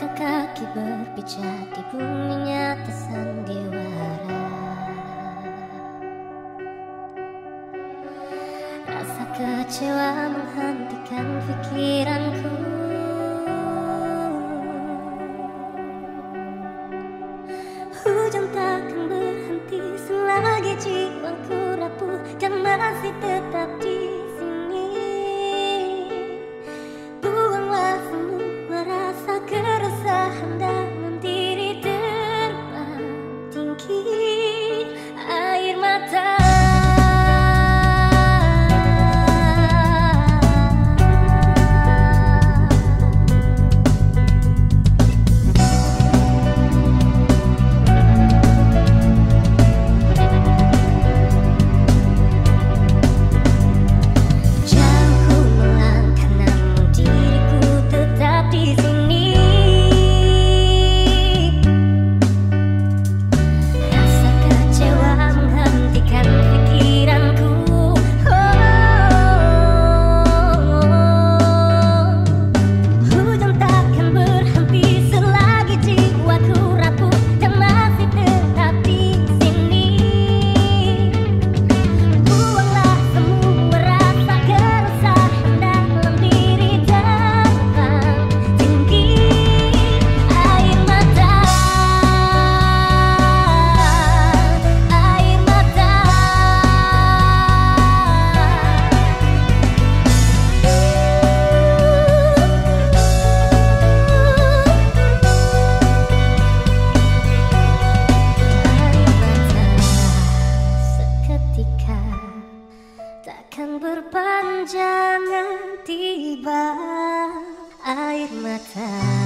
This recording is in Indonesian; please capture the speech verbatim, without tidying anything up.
Langkah kaki berpijak di bumi nyata sandiwara. Rasa kecewa menghentikan pikiranku. Hujan takkan berhenti selagi jiwaku rapuh dan masih tetap di sini. Buanglah semua rasa keresahan dalam diri, terbang tinggi air mata. Takkan berpanjangan tiba air mata.